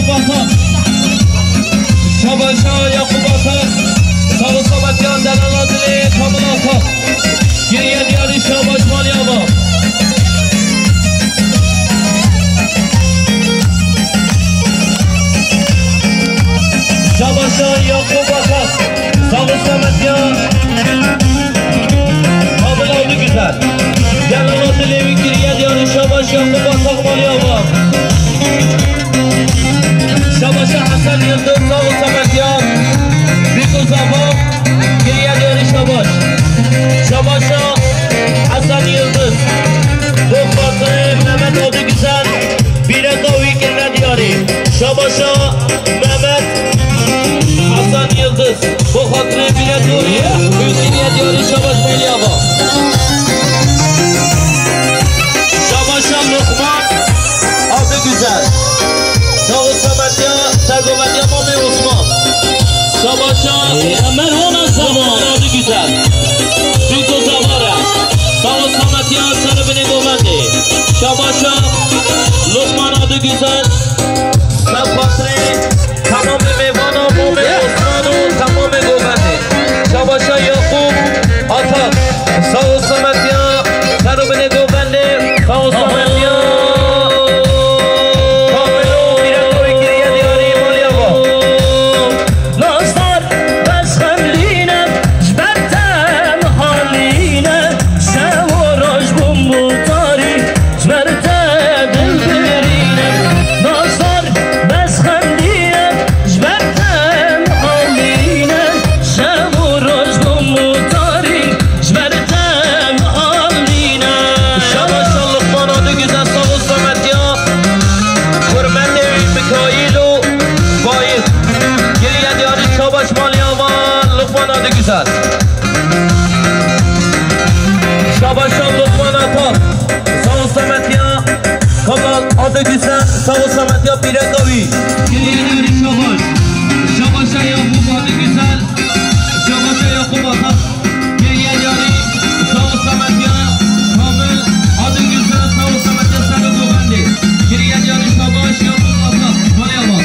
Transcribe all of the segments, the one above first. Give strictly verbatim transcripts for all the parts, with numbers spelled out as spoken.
Yakup Ata. Şabaşa Yakup Ata. Sağ Sabatyan Delal Adili Kamil Ata. Geriye diyarı Şabaş Maliyama. Şabaşa Yakup Ata. Sağ Sabatyan Kamil oldu güzel. Delal Adili geriye diyarı Şabaş Yakup Ata Maliyama. Şabaşa Hasan Yıldız Sağ Sabatyan. Biko Zaman geriye diyarı Şabaş. Şabaşa Hasan Yıldız. Bu fatırı Mehmet oldu güzel. Bire kavi geriye diyarı. Şabaşa Mehmet Hasan Yıldız. Bu fatırı bire kavi. Geriye diyarı Şabaş Maliyama. Şabaşa Lokman adı güzel. Sağ Sametya, Sergometya Mami Osman. Şabaşa Merhona Zaman adı güzel. Biko Zavara. Sağ Sametya Sarıbine Govendi. Şabaşa Lokman adı güzel. Sapatri tamam mevana Mami Osman'u tamam Govendi. Şabaşa Yakup Ata. Sağ Sametya Sarıbine Govendi. Sağ Sametya Şabaşa Lokman Ata. Sağ Sametya Kamal adı güzel. Sağ Sametya bire kavi. Geriye Şabaş. Şabaşa Yakup adı güzel. Şabaşa Yakup Ata. Geriye diyarı Sağ Sametya Kamil adı güzel. Sağ Sametya Sarı Govendi. Geriye diyarı Şabaş Yakup Ata. Maliyama.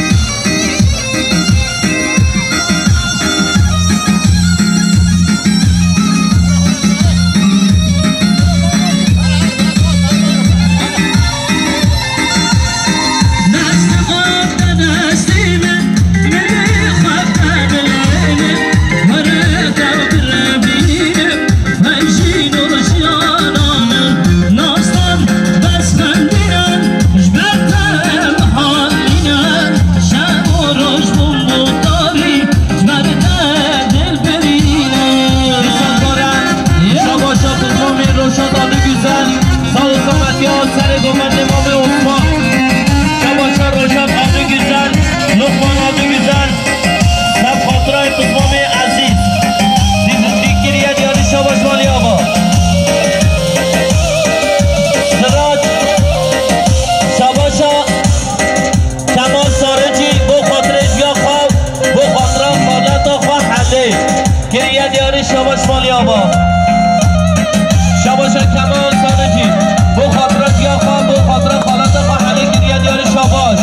Şabaş Maliyama. Şabaşa Kemal Sarıcı. Bu hatıra kıyafet, bu hatıra halata mahalle geriye diyarı Şabaş.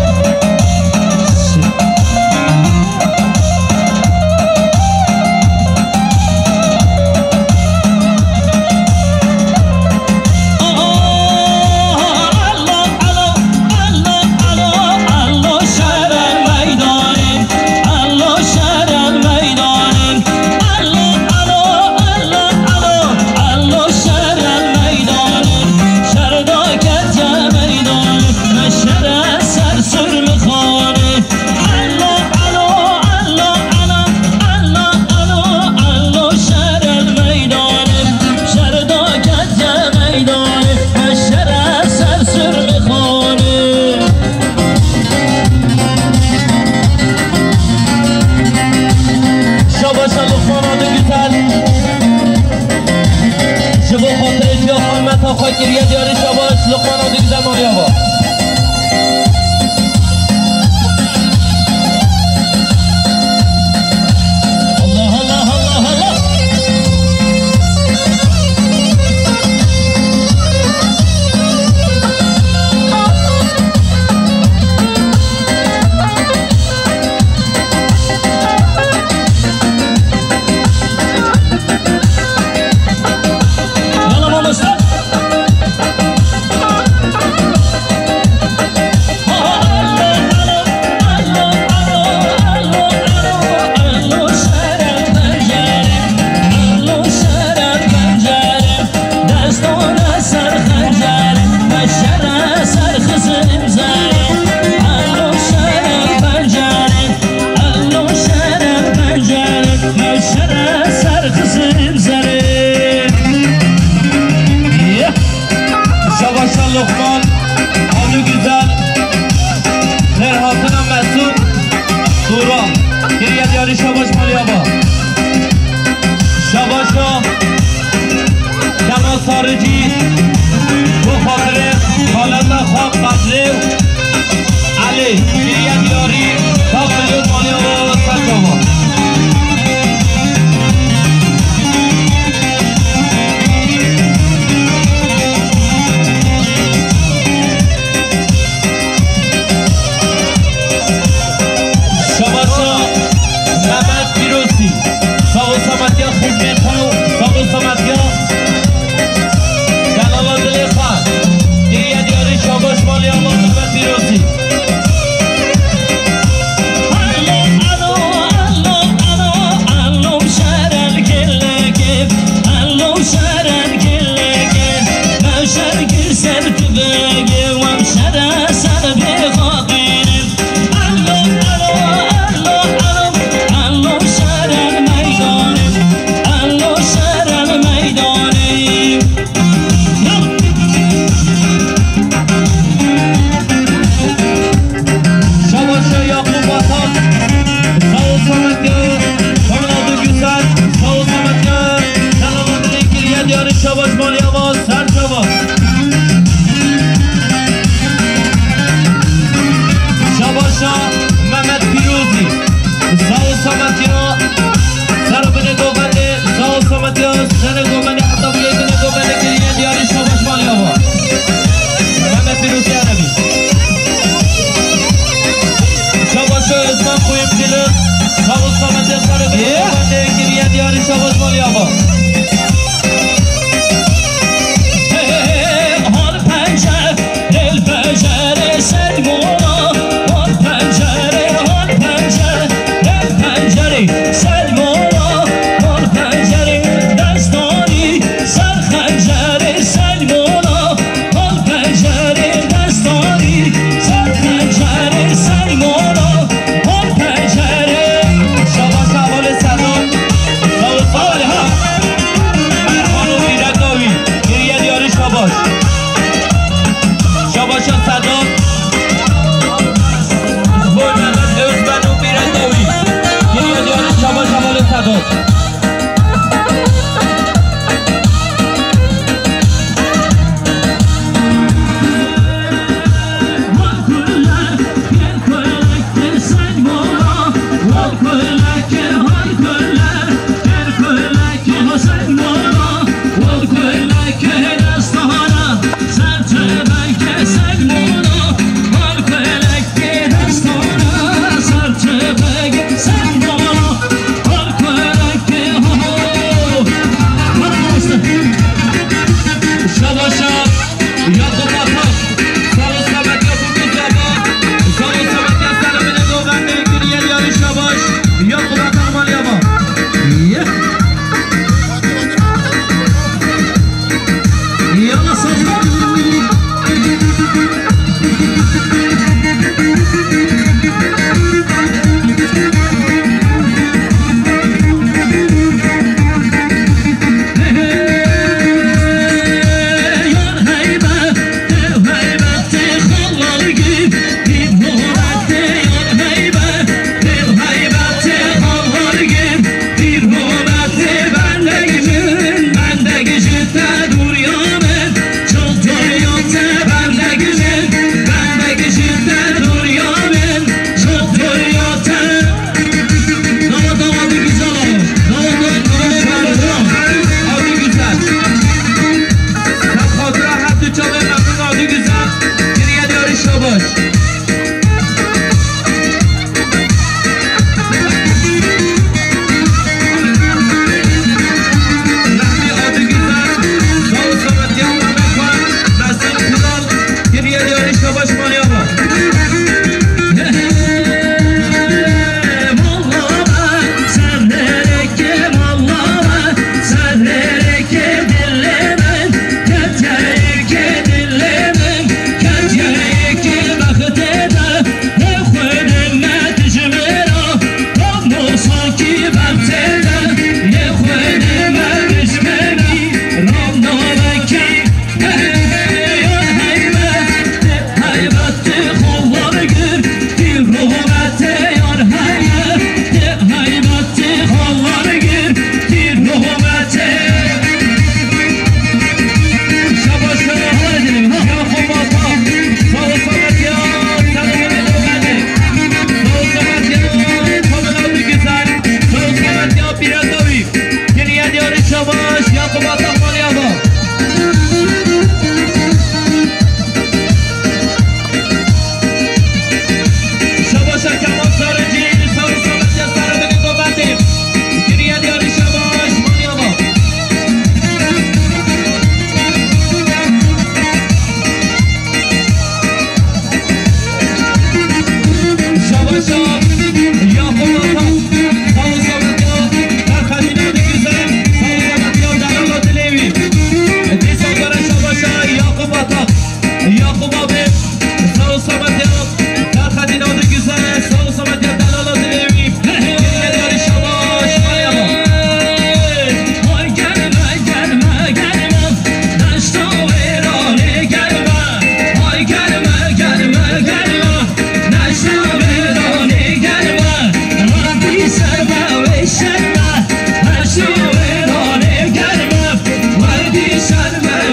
Geriye diyarı Şabaş Lokman adı güzel Maliyama. Allah Allah Allah Allah. دستانه سر خنجره بشره سر خزم زره الو شره پنجره الو شره پنجره بشره سر خزم زره شباشا لقمان آنو güzel Ferhat'ın Mesut Dura Geriye diyarı Şabaş Maliyaba Şabaşa Kemal Sarıcı Bu hatırı Halanda Hak Kadri Ali Geriye diyarı Tatlıyız Maliyaba Saçova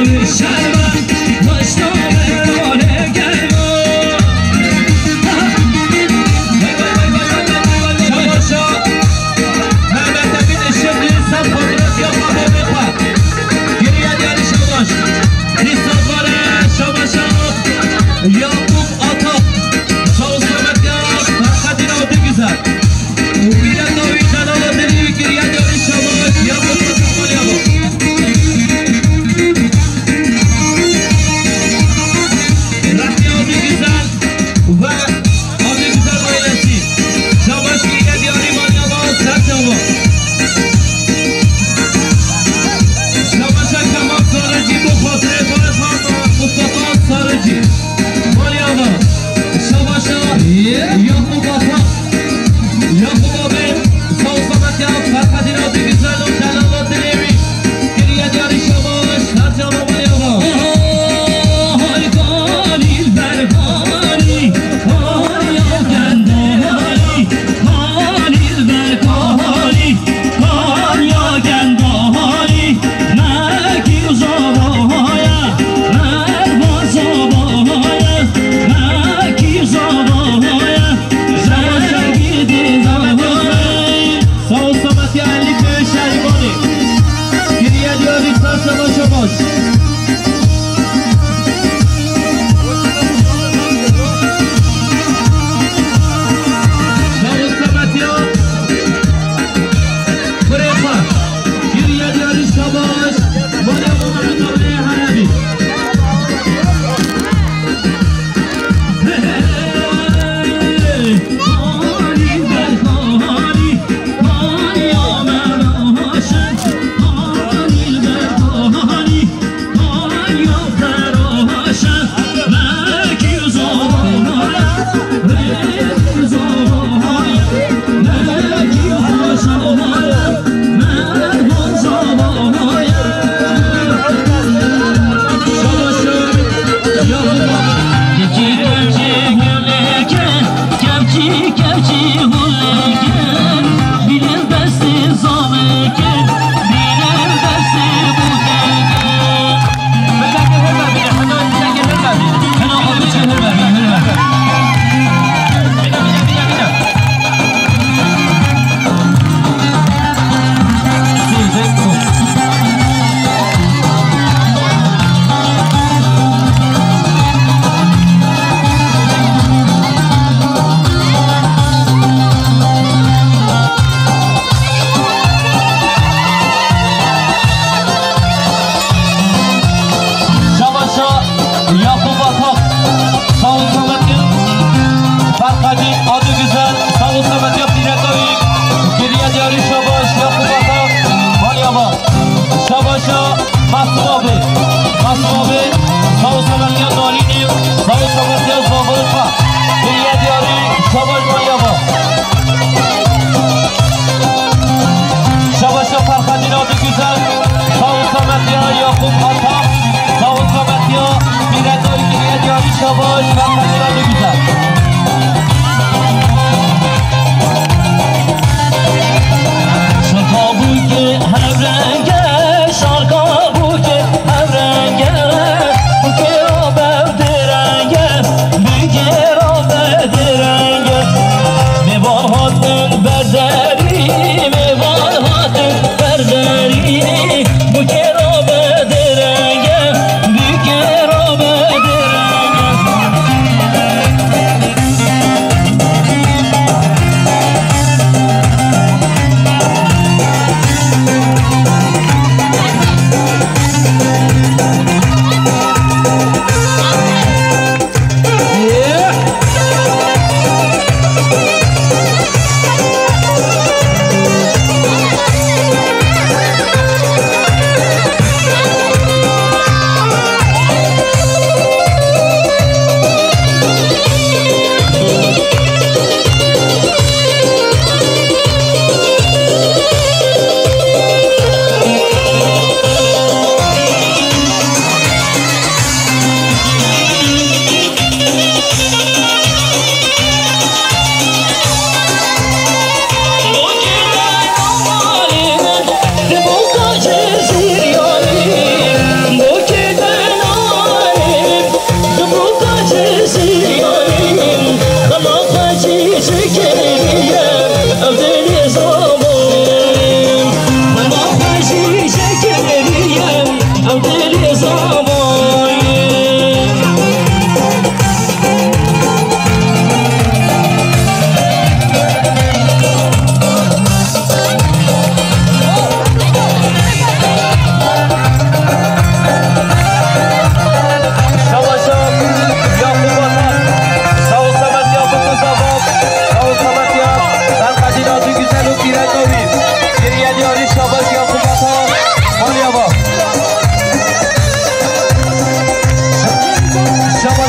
Bugün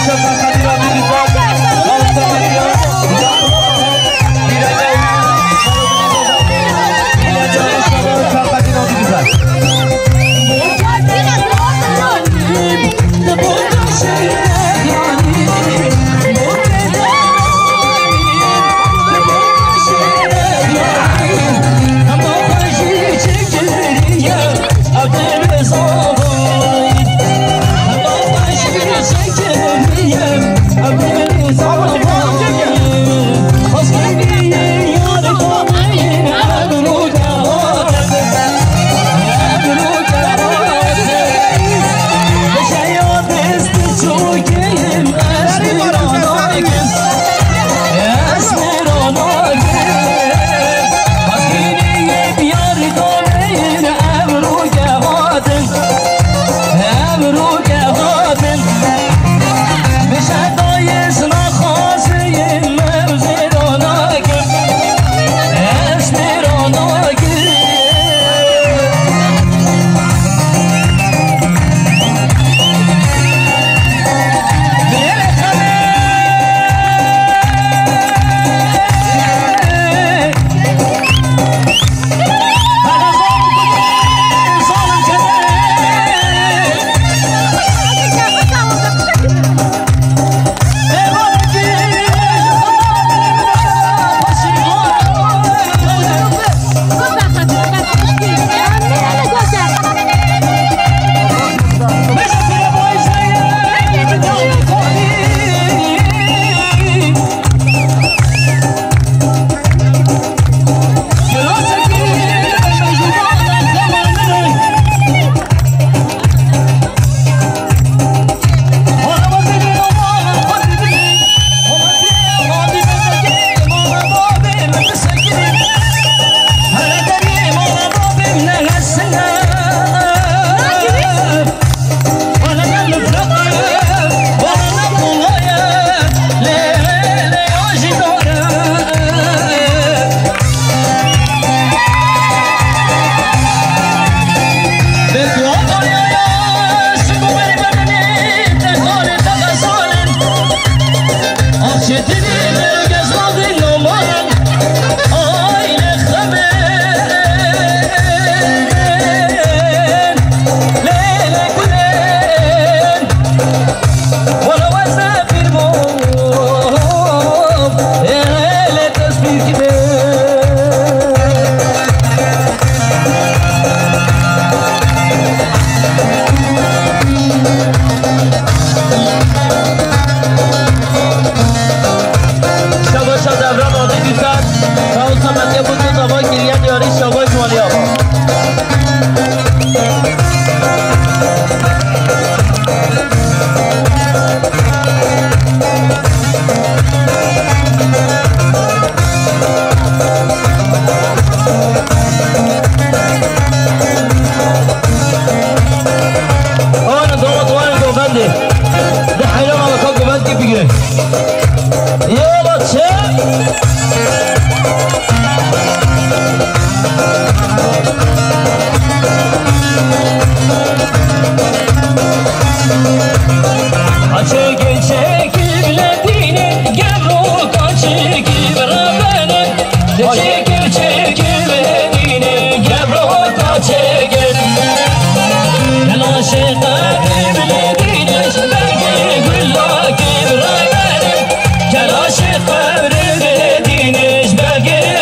Kelaşı kabri dediğiniz belge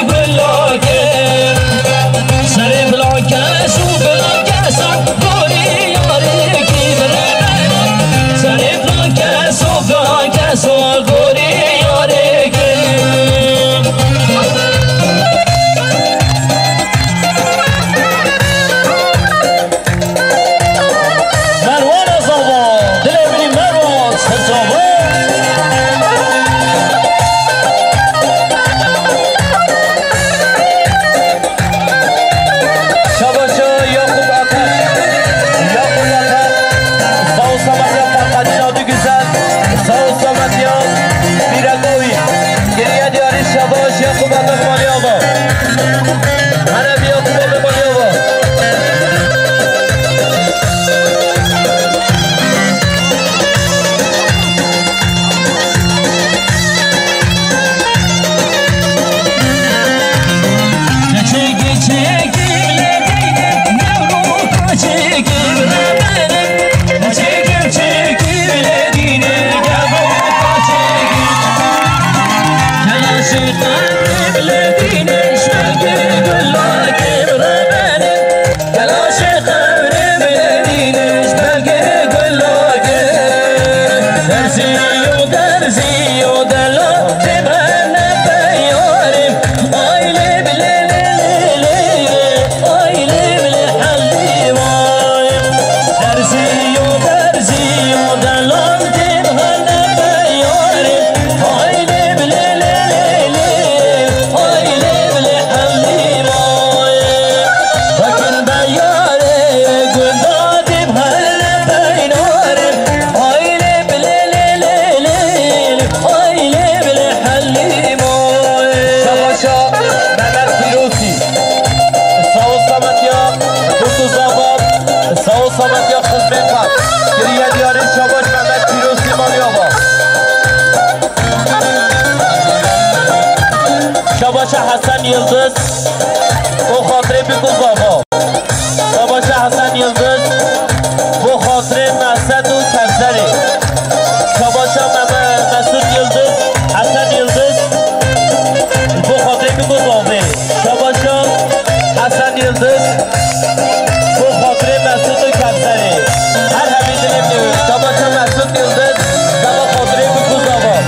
حسن یلدز با خاطر بگو بابا شاباش حسن یلدز با خاطر مسعود و کسری شاباش مسعود یلدز حسن یلدز با خاطر بگو بابا شاباش حسن یلدز با خاطر مسعود و کسری هر همین دلیم نوید شاباش مسعود یلدز با خاطر بگو بابا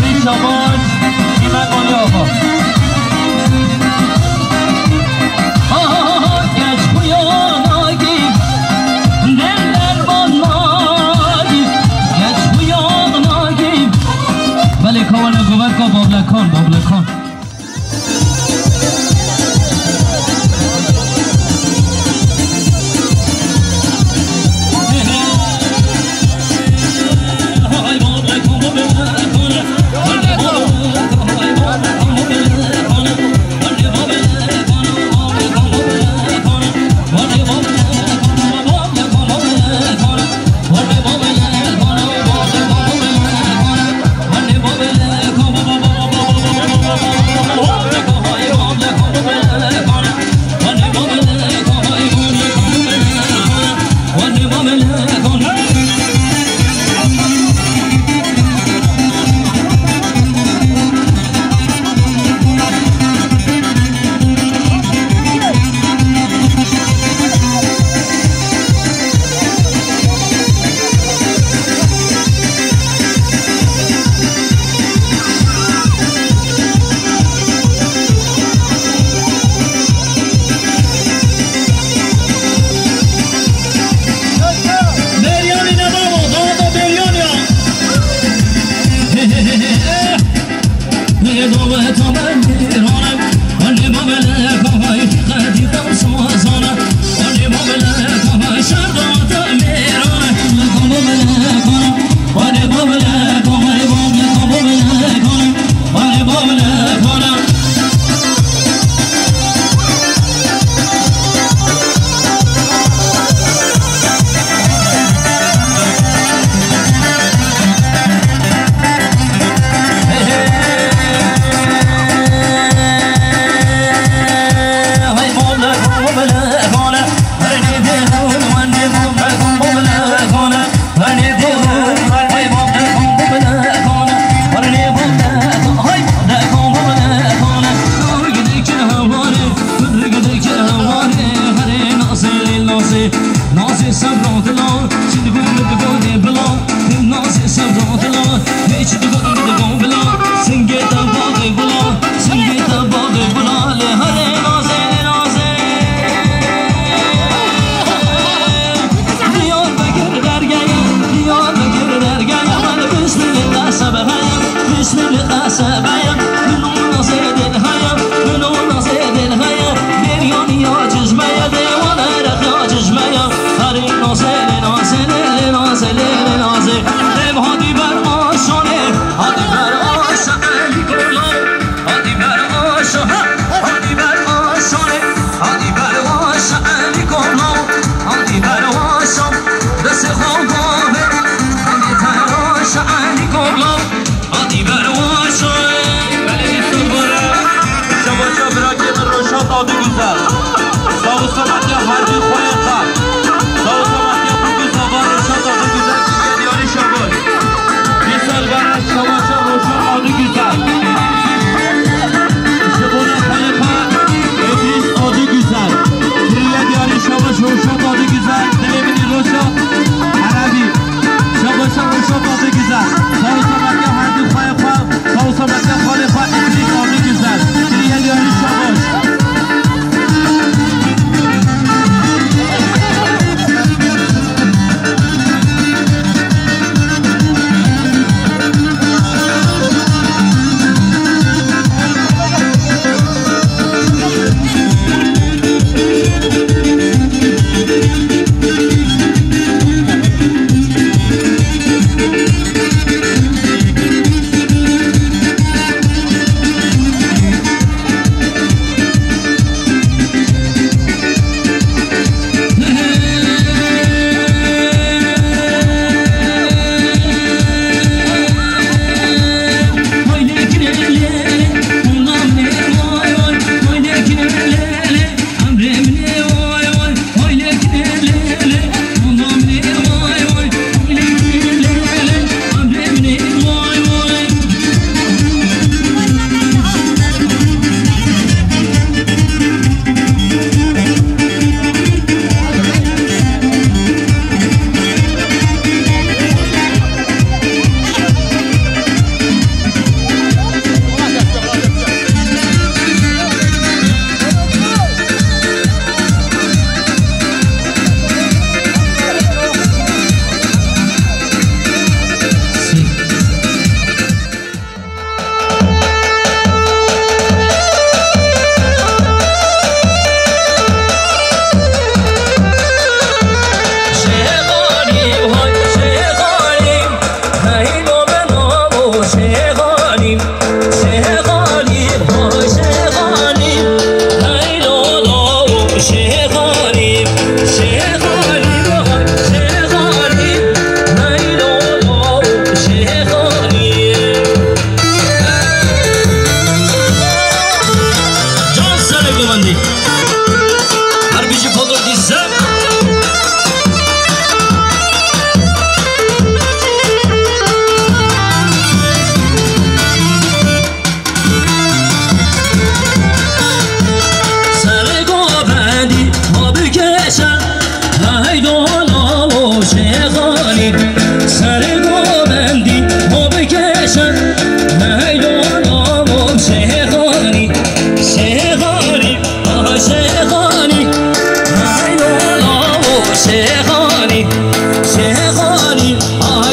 فرید شاباش ایمن مالی آقا کوانا گوبر کا بابلکان بابلکان های بابلکان بابلکان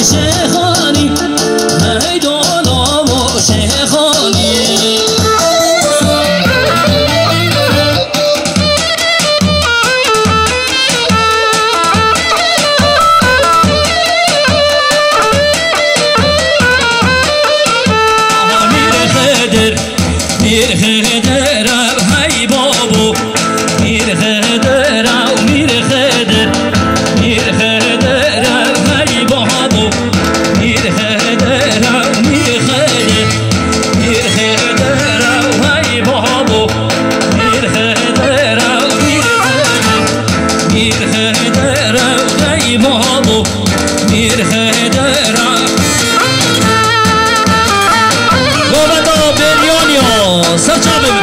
شیخانی ای دانا و شیخانی میر خدر های بابو میر خدر او میر خدر میر خدر های بابو میر خدر او میر خدر میر خدر او های بابو میر خدر او میر خدر میر خدر او های بابو میر خدر سرچه ببین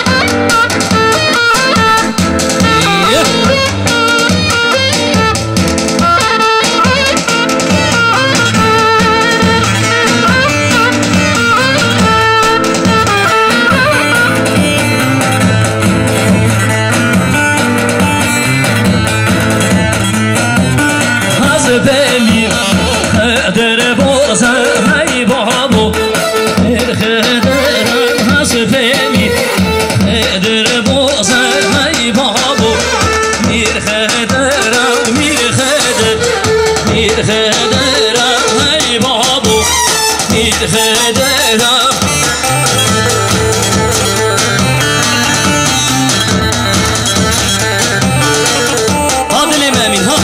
از بلی خدر بازه های بابو میر خدر از بلی خدر بازه های بابو میر خدر و میر خدر میر خدر های بابو میر خدر عادل مامین ها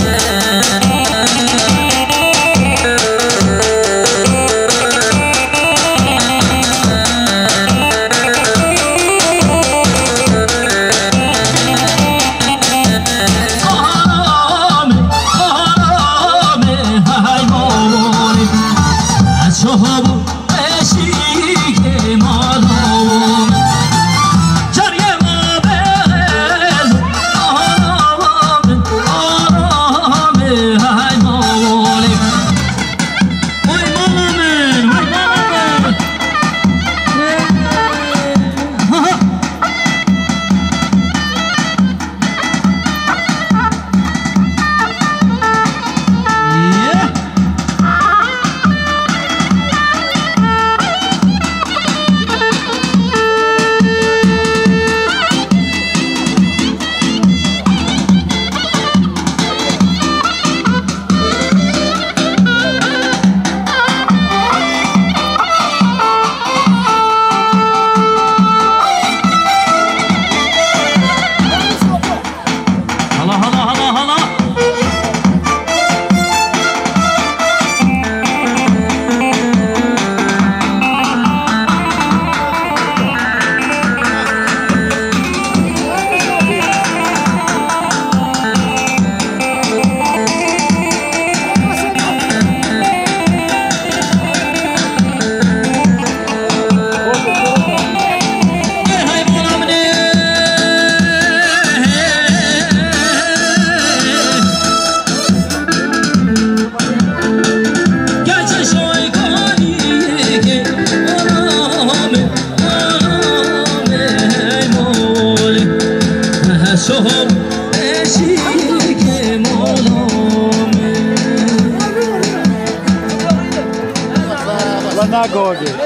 نگاهی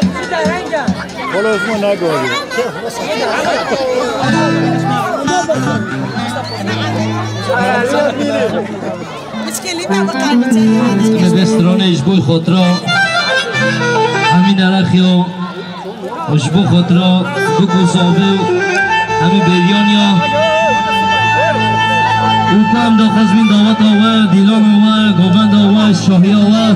بالا اسمو نگاهی به دستران اجبوی خود را همین عرخی ها اجبو خود را دو گذابه همین بریانی ها او هم دا خزمین دعوت آوه دیلان آوه گوبند آوه شاهی آوه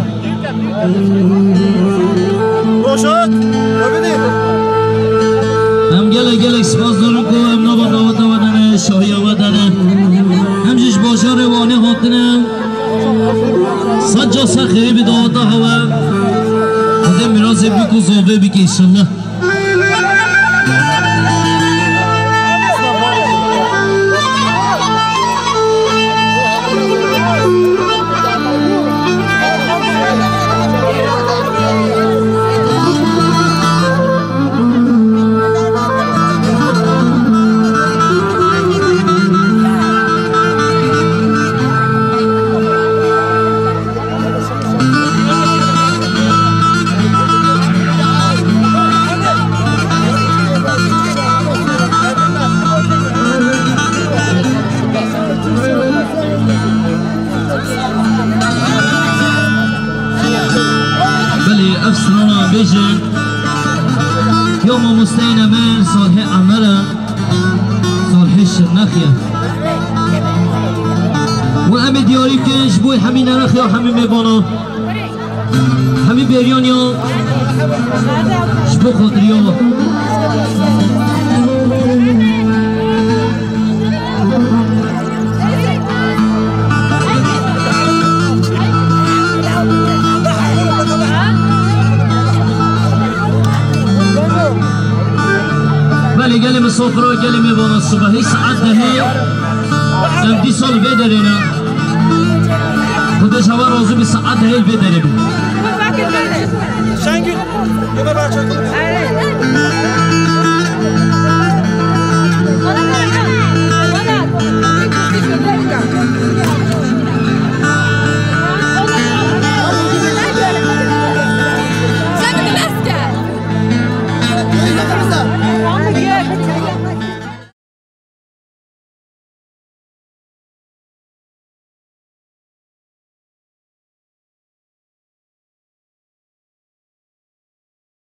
روشد ببینید هم گله گله سپاس دارم که هم نبا دعوت آوه دنه شاهی آوه دنه همشش باشه روانی خاطنه صد جا سر خیلی به دعوت آوه خده میراز بیکو زاوه بیکه ایشالله افسرانا بیجن یا ما مستعین من صالح عملا صالح شرنخیه و همه دیاری کنش بوی همین نرخی و همین میبانا همین بیریان یا شبو خاطری ها ولی گلی مسافر و گلی میبانا صبحی ساعت دهی ام دی سال بدرینا خودش هوا روزو بی ساعت دهی بدری بی Şengül, yana bahçe